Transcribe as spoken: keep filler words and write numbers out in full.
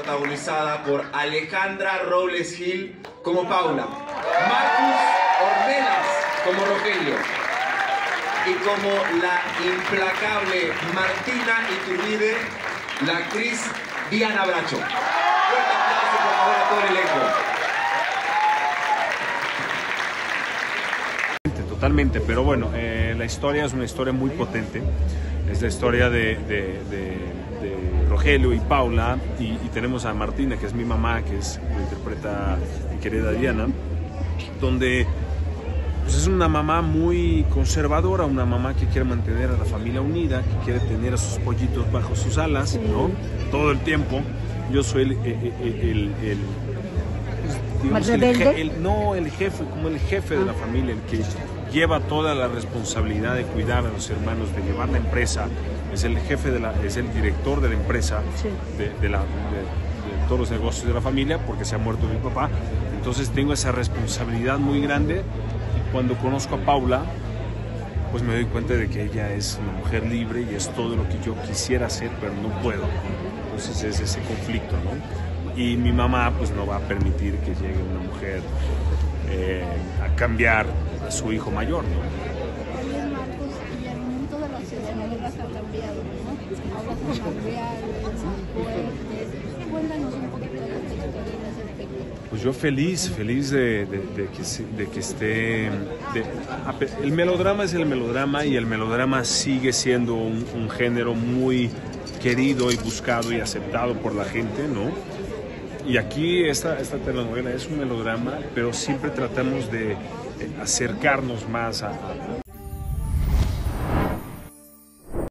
protagonizada por Alejandra Robles Gil como Paula, Marcus Ornelas como Rogelio y como la implacable Martina Iturbide, la actriz Diana Bracho. Fuerte aplauso, por favor, a todo el elenco. Totalmente, pero bueno, eh, la historia es una historia muy potente. Es la historia de, de, de, de Rogelio y Paula, y, y tenemos a Martina, que es mi mamá, que es, lo interpreta mi querida Diana, donde pues, es una mamá muy conservadora, una mamá que quiere mantener a la familia unida, que quiere tener a sus pollitos bajo sus alas, ¿no? Todo el tiempo. Yo soy el... el, el, el ¿Más el, rebelde? el, el, no, el jefe, como el jefe de la familia, el que lleva toda la responsabilidad de cuidar a los hermanos, de llevar la empresa, es el jefe, de la, es el director de la empresa, sí. de, de, la, de, de todos los negocios de la familia, porque se ha muerto mi papá. Entonces tengo esa responsabilidad muy grande. Cuando conozco a Paula, pues me doy cuenta de que ella es una mujer libre y es todo lo que yo quisiera hacer, pero no puedo. Entonces es ese conflicto, ¿no? Y mi mamá pues no va a permitir que llegue una mujer eh, a cambiar a su hijo mayor, ¿no? Oye, Marcos, y el mundo de las telenovelas ha cambiado, ¿no? Ahora son más reales, más fuertes. Cuéntanos un poquito de esta historia en ese aspecto. Pues yo feliz, feliz de, de, de, que, de que esté... De, el melodrama es el melodrama y el melodrama sigue siendo un, un género muy querido y buscado y aceptado por la gente, ¿no? Y aquí esta, esta telenovela es un melodrama, pero siempre tratamos de acercarnos más a, a,